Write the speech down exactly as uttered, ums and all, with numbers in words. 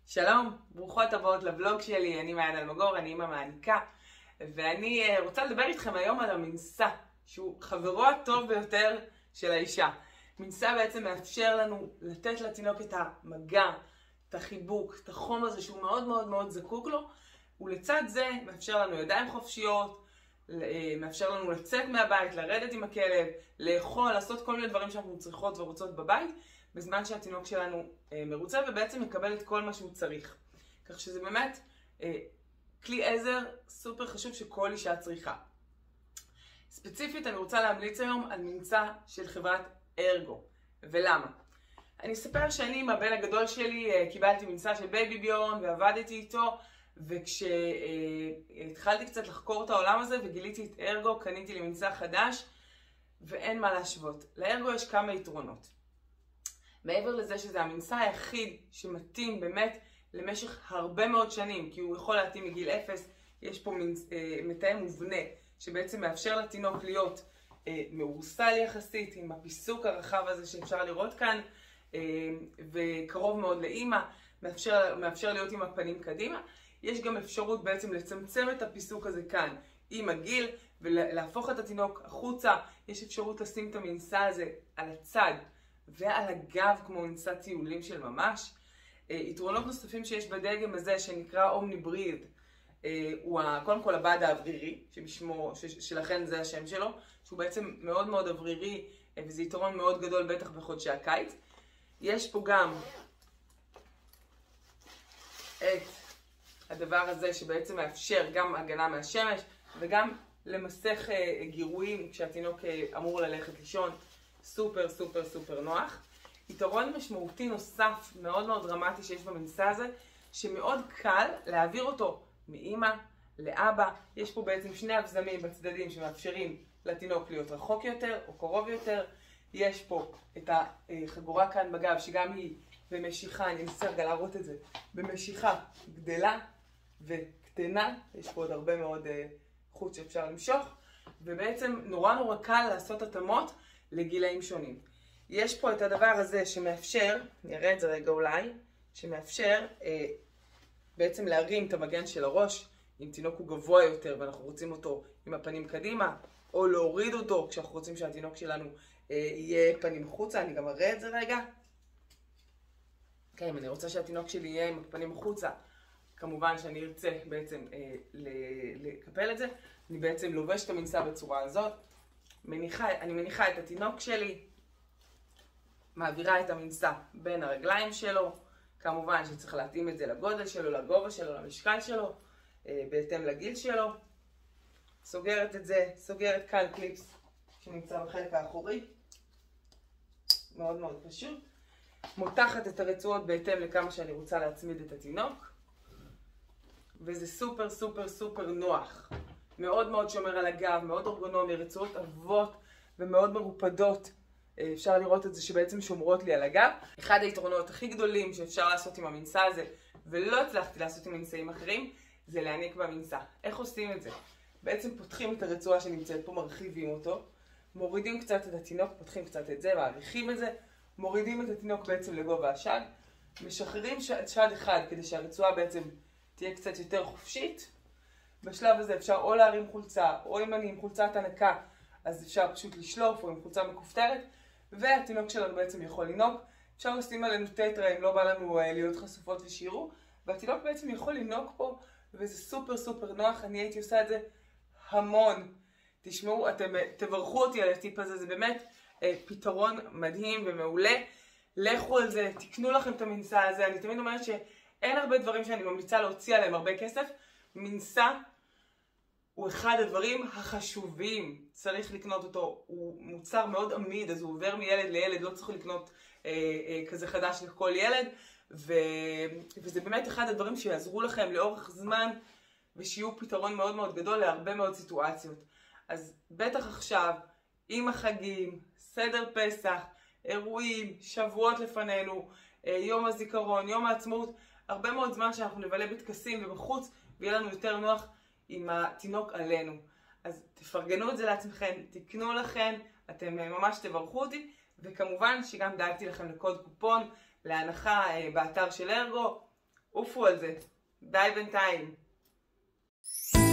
שלום, ברוכות הבאות לבלוג שלי, אני מעיין אלמגור, אני אמא מעניקה, ואני רוצה לדבר איתכם היום על המנסה, שהוא חברו הטוב ביותר של האישה. מנסה בעצם מאפשר לנו לתת לתינוק את המגע, את החיבוק, את החום הזה שהוא מאוד מאוד מאוד זקוק לו, ולצד זה מאפשר לנו ידיים חופשיות, מאפשר לנו לצאת מהבית, לרדת עם הכלב, לאכול, לעשות כל מיני דברים שאנחנו צריכות ורוצות בבית, בזמן שהתינוק שלנו אה, מרוצה ובעצם מקבל את כל מה שהוא צריך. כך שזה באמת אה, כלי עזר סופר חשוב שכל אישה צריכה. ספציפית אני רוצה להמליץ היום על ממצא של חברת ארגו. ולמה? אני אספר שאני עם הבן הגדול שלי אה, קיבלתי ממצא של בייבי ביון ועבדתי איתו, וכשהתחלתי אה, קצת לחקור את העולם הזה וגיליתי את ארגו, קניתי לי ממצא חדש ואין מה להשוות. לארגו יש כמה יתרונות. מעבר לזה שזה המנסה היחיד שמתאים באמת למשך הרבה מאוד שנים, כי הוא יכול להתאים מגיל אפס, יש פה מנס, אה, מתאם מובנה שבעצם מאפשר לתינוק להיות אה, מאורסל יחסית עם הפיסוק הרחב הזה שאפשר לראות כאן, אה, וקרוב מאוד לאמא, מאפשר, מאפשר להיות עם הפנים קדימה. יש גם אפשרות בעצם לצמצם את הפיסוק הזה כאן עם הגיל ולהפוך את התינוק החוצה. יש אפשרות לשים את המנסה הזה על הצד ועל הגב כמו מנסה טיולים של ממש. יתרונות נוספים שיש בדגם הזה שנקרא אומניבריד, הוא קודם כל הבד האוורירי, שבשמו, שלכן זה השם שלו, שהוא בעצם מאוד מאוד אוורירי, וזה יתרון מאוד גדול בטח בחודשי הקיץ. יש פה גם את הדבר הזה שבעצם מאפשר גם הגנה מהשמש וגם למסך גירויים כשהתינוק אמור ללכת לישון. סופר סופר סופר נוח. יתרון משמעותי נוסף מאוד מאוד דרמטי שיש במנסה הזה, שמאוד קל להעביר אותו מאמא לאבא. יש פה בעצם שני אבזמים בצדדים שמאפשרים לתינוק להיות רחוק יותר או קרוב יותר. יש פה את החגורה כאן בגב שגם היא במשיכה, אני אנסה רגע להראות את זה, במשיכה גדלה וקטנה. יש פה עוד הרבה מאוד חוט שאפשר למשוך, ובעצם נורא נורא קל לעשות התאמות לגילאים שונים. יש פה את הדבר הזה שמאפשר, נראה את זה רגע אולי, שמאפשר אה, בעצם להרים את המגן של הראש, אם תינוק הוא גבוה יותר ואנחנו רוצים אותו עם הפנים קדימה, או להוריד אותו כשאנחנו רוצים שהתינוק שלנו אה, יהיה פנים חוצה. אני גם אראה את זה רגע. כן, אם אני רוצה שהתינוק שלי יהיה עם הפנים חוצה, כמובן שאני ארצה בעצם אה, לקפל את זה. אני בעצם לובש את המנסה בצורה הזאת. מניחה, אני מניחה את התינוק שלי, מעבירה את המנסה בין הרגליים שלו, כמובן שצריך להתאים את זה לגודל שלו, לגובה שלו, למשקל שלו, בהתאם לגיל שלו. סוגרת את זה, סוגרת כאן קליפס שנמצא בחלק האחורי, מאוד מאוד פשוט. מותחת את הרצועות בהתאם לכמה שאני רוצה להצמיד את התינוק, וזה סופר סופר סופר נוח. מאוד מאוד שומר על הגב, מאוד אורגונומי, רצועות עבות ומאוד מרופדות. אפשר לראות את זה שבעצם שומרות לי על הגב. אחד היתרונות הכי גדולים שאפשר לעשות עם המנסה הזה, ולא הצלחתי לעשות עם מנסאים אחרים, זה להעניק במנסה. איך עושים את זה? בעצם פותחים את הרצועה שנמצאת פה, מרחיבים אותו, מורידים קצת את התינוק, פותחים קצת את זה, מעריכים את זה, מורידים את התינוק בעצם לגובה השד, משחררים שד, שד אחד כדי שהרצועה בעצם תהיה קצת יותר חופשית. בשלב הזה אפשר או להרים חולצה, או אם אני עם חולצת הנקה, אז אפשר פשוט לשלוף, או עם חולצה מכופתרת, והתינוק שלנו בעצם יכול לנהוג. אפשר לשים עלינו טטרה אם לא בא לנו להיות חשופות ושירו, והתינוק בעצם יכול לנהוג פה, וזה סופר סופר נוח. אני הייתי עושה את זה המון. תשמעו, אתם תברכו אותי על הטיפ הזה, זה באמת אה, פתרון מדהים ומעולה. לכו על זה, תקנו לכם את המנסה הזה. אני תמיד אומרת שאין הרבה דברים שאני ממליצה להוציא עליהם הרבה כסף. מנסה הוא אחד הדברים החשובים, צריך לקנות אותו, הוא מוצר מאוד עמיד, אז הוא עובר מילד לילד, לא צריך לקנות אה, אה, כזה חדש לכל ילד, ו... וזה באמת אחד הדברים שיעזרו לכם לאורך זמן, ושיהיו פתרון מאוד מאוד גדול להרבה מאוד סיטואציות. אז בטח עכשיו, עם החגים, סדר פסח, אירועים, שבועות לפנינו, אה, יום הזיכרון, יום העצמאות, הרבה מאוד זמן שאנחנו נבלה בטקסים ובחוץ, ויהיה לנו יותר נוח עם התינוק עלינו. אז תפרגנו את זה לעצמכם, תקנו לכם, אתם ממש תברכו אותי, וכמובן שגם דאגתי לכם לקוד קופון להנחה באתר של ארגו, עופו על זה. די בינתיים.